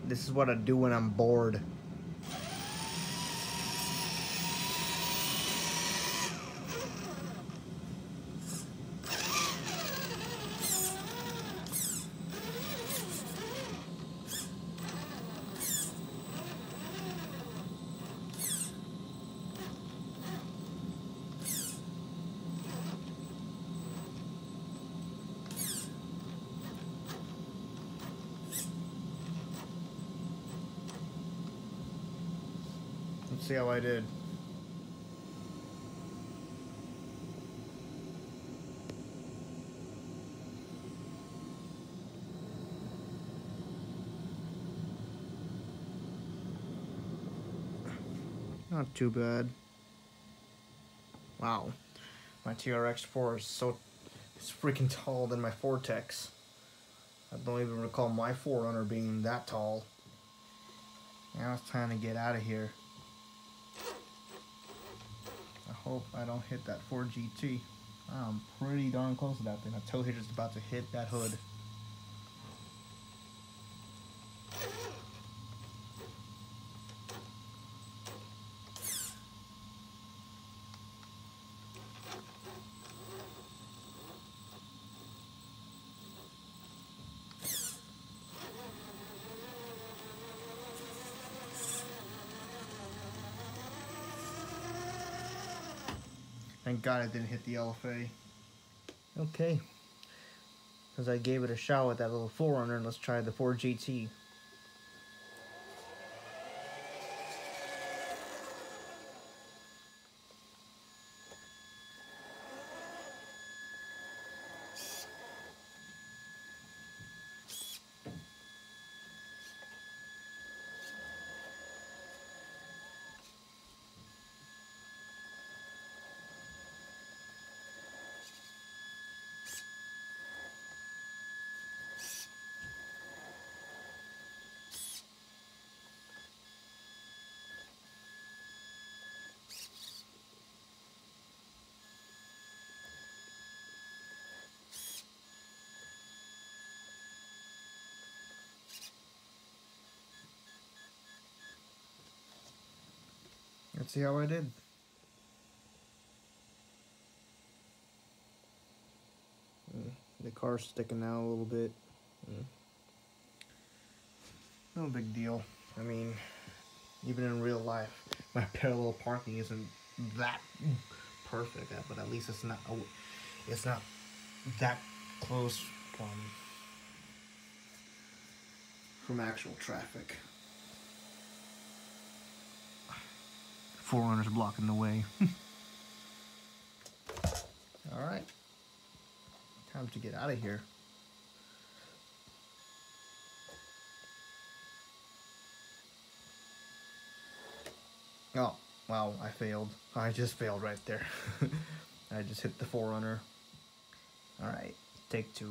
This is what I do when I'm bored. Let's see how I did. Not too bad. Wow. My TRX-4 is it's freaking taller than my Vortex. I don't even recall my 4Runner being that tall. Now it's time to get out of here. I hope I don't hit that 4GT. I'm pretty darn close to that thing. My tow hitter's about to hit that hood. Thank God I didn't hit the LFA. Okay. Because I gave it a shot with that little 4Runner, let's try the 4GT. Let's see how I did. The car's sticking out a little bit. No big deal. I mean, even in real life, my parallel parking isn't that perfect, but at least it's not that close from actual traffic. 4Runners blocking the way. All right, time to get out of here. Oh, wow, I failed. I just failed right there. I just hit the 4Runner. All right, take two.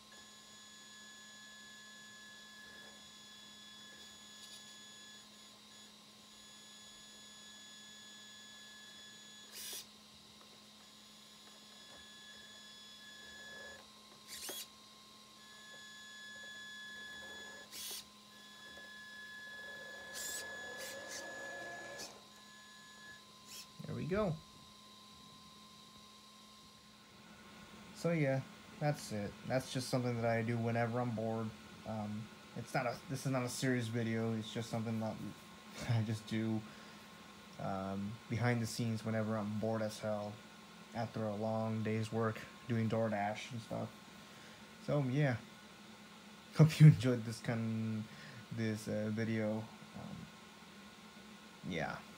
There we go. So yeah, that's it. That's just something that I do whenever I'm bored. This is not a serious video. It's just something that I just do behind the scenes whenever I'm bored as hell after a long day's work doing DoorDash and stuff. So yeah, hope you enjoyed this video. Yeah.